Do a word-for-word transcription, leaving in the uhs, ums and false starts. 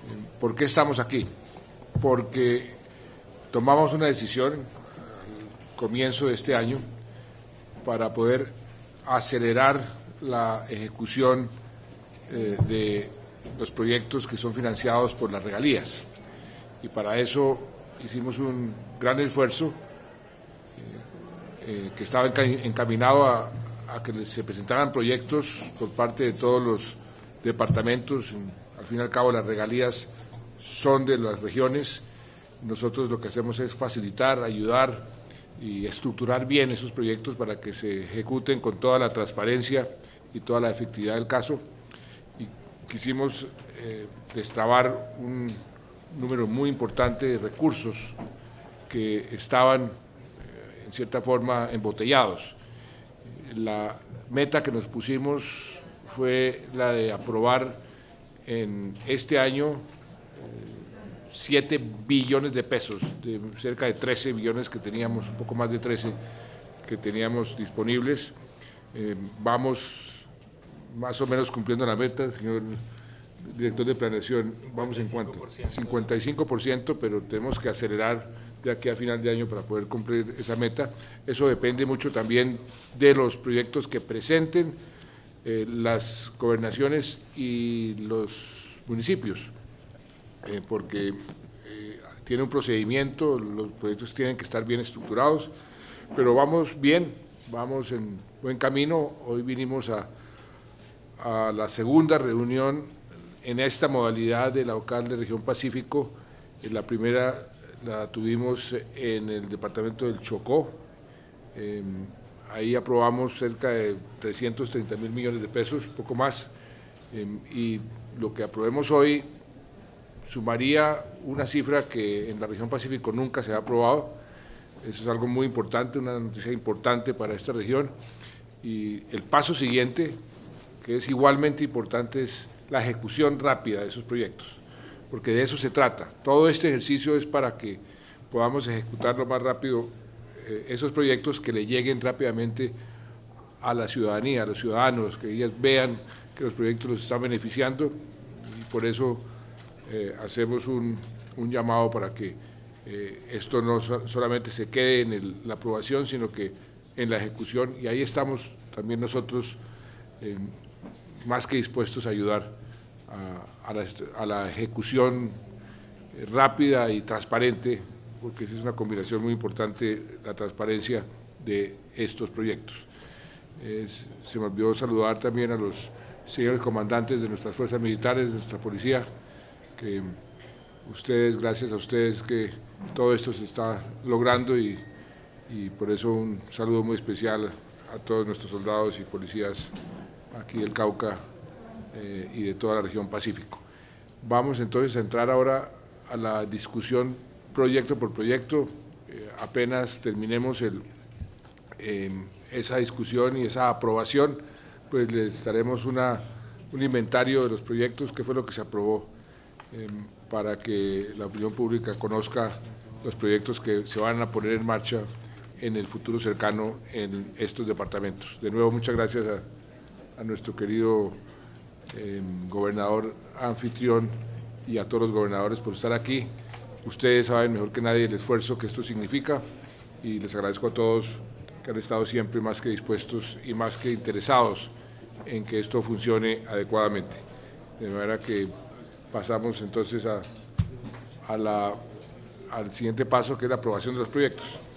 ¿Por qué estamos aquí? Porque tomamos una decisión al comienzo de este año para poder acelerar la ejecución eh, de los proyectos que son financiados por las regalías. Y para eso hicimos un gran esfuerzo eh, eh, que estaba encaminado a, a que se presentaran proyectos por parte de todos los departamentos. Al fin y al cabo, las regalías son de las regiones. Nosotros lo que hacemos es facilitar, ayudar y estructurar bien esos proyectos para que se ejecuten con toda la transparencia y toda la efectividad del caso. Y quisimos eh, destrabar un número muy importante de recursos que estaban, eh, en cierta forma, embotellados. La meta que nos pusimos fue la de aprobar en este año siete billones de pesos, de cerca de trece billones que teníamos, un poco más de trece que teníamos disponibles. Eh, vamos más o menos cumpliendo la meta, señor director de planeación, vamos en cuanto, cincuenta y cinco por ciento, pero tenemos que acelerar de aquí a final de año para poder cumplir esa meta. Eso depende mucho también de los proyectos que presenten eh, las gobernaciones y los municipios, eh, porque eh, tiene un procedimiento, los proyectos tienen que estar bien estructurados, pero vamos bien, vamos en buen camino. Hoy vinimos a, a la segunda reunión en esta modalidad de la O C A L de Región Pacífico. La primera la tuvimos en el departamento del Chocó. Eh, ahí aprobamos cerca de trescientos treinta mil millones de pesos, poco más, eh, y lo que aprobemos hoy sumaría una cifra que en la región Pacífico nunca se ha aprobado. Eso es algo muy importante, una noticia importante para esta región. Y el paso siguiente, que es igualmente importante, es la ejecución rápida de esos proyectos, porque de eso se trata. Todo este ejercicio es para que podamos ejecutar lo más rápido eh, esos proyectos que le lleguen rápidamente a la ciudadanía, a los ciudadanos, que ellas vean que los proyectos los están beneficiando, y por eso eh, hacemos un, un llamado para que eh, esto no so, solamente se quede en el, la aprobación, sino que en la ejecución, y ahí estamos también nosotros eh, más que dispuestos a ayudar a, a, la, a la ejecución rápida y transparente, porque esa es una combinación muy importante, la transparencia de estos proyectos. Es, se me olvidó saludar también a los señores comandantes de nuestras fuerzas militares, de nuestra policía, que ustedes, gracias a ustedes que todo esto se está logrando, y, y por eso un saludo muy especial a todos nuestros soldados y policías aquí del Cauca eh, y de toda la región Pacífico. Vamos entonces a entrar ahora a la discusión proyecto por proyecto. Eh, apenas terminemos el, eh, esa discusión y esa aprobación, pues les daremos una, un inventario de los proyectos, qué fue lo que se aprobó, eh, para que la opinión pública conozca los proyectos que se van a poner en marcha en el futuro cercano en estos departamentos. De nuevo, muchas gracias a, a nuestro querido eh, gobernador anfitrión y a todos los gobernadores por estar aquí. Ustedes saben mejor que nadie el esfuerzo que esto significa, y les agradezco a todos que han estado siempre más que dispuestos y más que interesados en que esto funcione adecuadamente. De manera que pasamos entonces a, a la, al siguiente paso, que es la aprobación de los proyectos.